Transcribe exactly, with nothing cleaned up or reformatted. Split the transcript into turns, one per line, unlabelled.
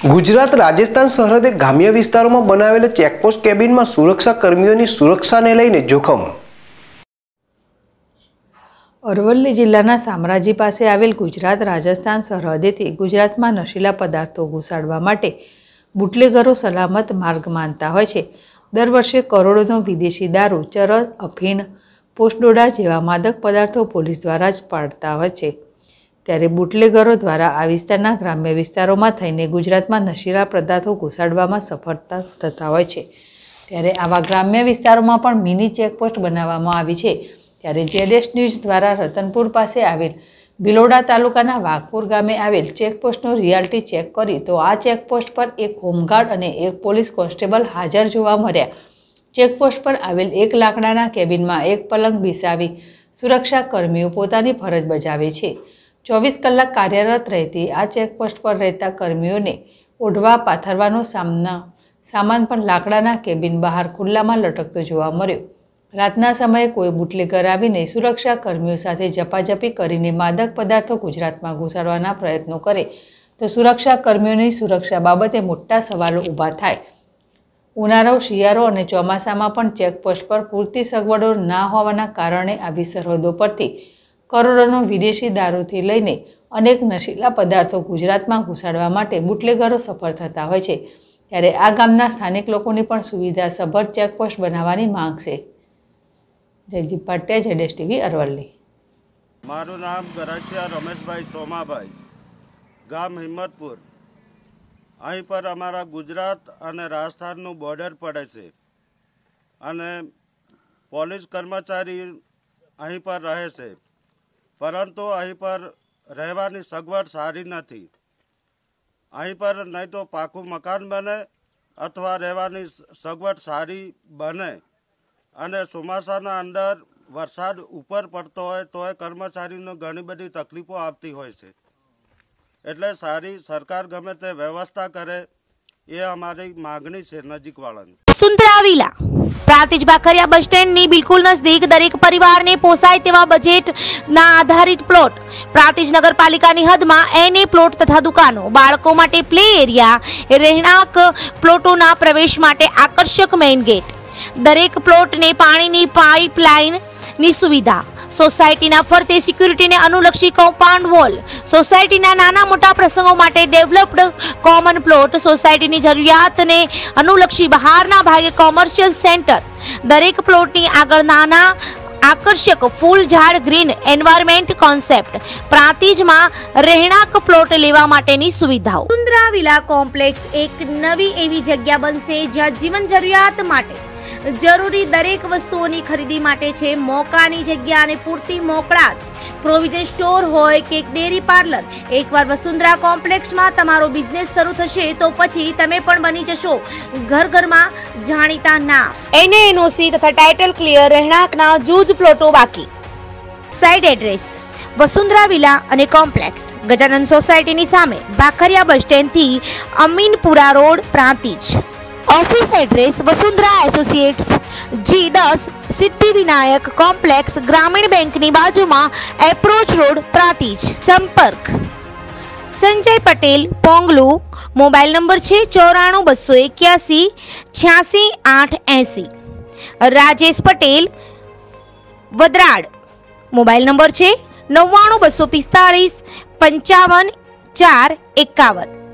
ગુજરાત રાજસ્થાન સરહદે ગ્રામ્ય વિસ્તારોમાં બનાવેલા ચેકપોસ્ટ કેબિનમાં સુરક્ષા કર્મીઓની સુરક્ષાને લઈને જોખમ।
અરવલ્લી જિલ્લાના શામળાજી પાસે આવેલ ગુજરાત રાજસ્થાન સરહદેથી ગુજરાતમાં નશીલા પદાર્થો ઘુસાડવા માટે બુટલેગરો સલામત માર્ગ માનતા હોય છે। દર વર્ષે કરોડોનો વિદેશી દારૂ, ચરસ, અફીણ, પોસ્ટડોડા જેવા માદક પદાર્થો પોલીસ દ્વારા જ પાડતા હોય છે। ત્યારે બુટલેગરો દ્વારા આ વિસ્તારના ગ્રામ્ય વિસ્તારોમાં થઈને ગુજરાતમાં નશીલા પદાર્થો ઘુસાડવામાં સફળતા થતા હોય છે। ત્યારે આવા ગ્રામ્ય વિસ્તારોમાં પણ મિની ચેકપોસ્ટ બનાવવામાં આવી છે। ત્યારે જેડેશ ન્યૂઝ દ્વારા રતનપુર પાસે આવેલ ભિલોડા તાલુકાના વાઘપુર ગામે આવેલ ચેકપોસ્ટનું રિયાલિટી ચેક કરી તો આ ચેકપોસ્ટ પર એક હોમગાર્ડ અને એક પોલીસ કોન્સ્ટેબલ હાજર જોવા મળ્યા। ચેકપોસ્ટ પર આવેલ એક લાકડાના કેબિનમાં એક પલંગ બેસાવી સુરક્ષા કર્મીઓ પોતાની ફરજ બજાવે છે। ચોવીસ કલાક કાર્યરત રહેતી આ ચેકપોસ્ટ પર રહેતા કર્મીઓને ઓઢવા પાથરવાનો સામના સામાન પણ લાકડાના કેબિન બહાર ખુલ્લામાં લટકતો જોવા મળ્યો। રાતના સમયે કોઈ બુટલેગર આવીને સુરક્ષા કર્મીઓ સાથે ઝપાઝપી કરીને માદક પદાર્થો ગુજરાતમાં ઘુસાડવાના પ્રયત્નો કરે તો સુરક્ષા કર્મીઓની સુરક્ષા બાબતે મોટા સવાલો ઊભા થાય। ઉનાળો, શિયાળો અને ચોમાસામાં પણ ચેકપોસ્ટ પર પૂરતી સગવડો ના હોવાના કારણે આવી સરહદો પરથી કરોડોનો વિદેશી દારૂથી લઈને અનેક નશીલા પદાર્થો ગુજરાતમાં ઘુસાડવા માટે બુટલેગરો સફળ થતા હોય છે। ત્યારે આ ગામના સ્થાનિક લોકોની પણ સુવિધા સભર ચેકપોસ્ટ બનાવવાની માંગ છે। જયદીપ પાટિયા, જેડેશ ટીવી, અરવલ્લી।
મારું નામ ગરાસિયા રમેશભાઈ સોમાભાઈ, ગામ હિંમતપુર। અહીં પર અમારા ગુજરાત અને રાજસ્થાનનું બોર્ડર પડે છે અને પોલીસ કર્મચારી અહીં પર રહે છે, પરંતુ અહીં પર રહેવાની સગવડ સારી નથી। અહીં પર નહીં તો પાકું મકાન બને અથવા રહેવાની સગવડ સારી બને અને ચોમાસાના અંદર વરસાદ ઉપર પડતો હોય તો એ કર્મચારીને ઘણી બધી તકલીફો આવતી હોય છે। એટલે સારી સરકાર ગમે તે વ્યવસ્થા કરે એ અમારી માગણી છે નજીકવાળાની।
વસુંધરા વિલા પ્રાંતિજ ભાખરિયા બસ સ્ટેન્ડની બિલકુલ નજદીક દરેક પરિવારને પોસાય તેવા બજેટના આધારિત પ્લોટ, પ્રાંતિજ નગરપાલિકાની હદમાં એને પ્લોટ તથા દુકાનો, બાળકો માટે પ્લે એરિયા, રહેણાંક પ્લોટોના પ્રવેશ માટે આકર્ષક મેઇન ગેટ, દરેક પ્લોટને પાણીની પાઇપલાઇનની સુવિધા, સોસાયટીના ફરતે સિક્યુરિટીને અનુલક્ષી કમ્પાઉન્ડ વોલ, સોસાયટીના નાના મોટા પ્રસંગો માટે ડેવલપ્ડ કોમન પ્લોટ, સોસાયટીની જરૂરિયાતને અનુલક્ષી બહારના ભાગે કોમર્શિયલ સેન્ટર, દરેક પ્લોટની આગળ નાના આકર્ષક ફૂલ ઝાડ ગ્રીન એન્વાયરમેન્ટ કોન્સેપ્ટ, પ્રાંતિજમાં રહેણાંક પ્લોટ લેવા માટેની સુવિધાઓ। વસુંધરા વિલા કોમ્પ્લેક્સ એક નવી એવી જગ્યા બનશે જ્યાં જીવન જરૂરિયાત માટે જરૂરી દરેક વસ્તુઓની ખરીદી માટે છે મોકાની જગ્યા અને પૂરતી મોકળાશ। પ્રોવિઝન સ્ટોર હોય કે ડેરી પાર્લર, એકવાર વસુંધરા કોમ્પ્લેક્સમાં તમારો બિઝનેસ શરૂ થશે તો પછી તમે પણ બની જશો ઘર ઘરમાં જાણીતા નામ। એને એનઓસી તથા ટાઇટલ ક્લિયર રહેણાંકના જૂજ પ્લોટો બાકી। સાઇટ એડ્રેસ વસુંધરા વિલા અને કોમ્પ્લેક્સ, ગજાનંદ સોસાયટીની સામે, ભાખરિયા બસ સ્ટેન્ડથી Aminpura road, Prantij. Office address Vasundhara associates, G दस, सिद्धिविनायक कॉम्प्लेक्स, ग्रामीण बैंक ની બાજુમાં, એપ્રોચ રોડ, પ્રાંતિજ। સંપર્ક સંજય પટેલ, પોંગલુ, મોબાઈલ નંબર છે ચોરાણું બસો એક્યાસી છ્યાસી આઠ એસી। રાજેશ પટેલ, વદરાડ, મોબાઈલ નંબર છે નવ્વાણું બસો પિસ્તાળીસ પંચાવન ચાર એકાવન।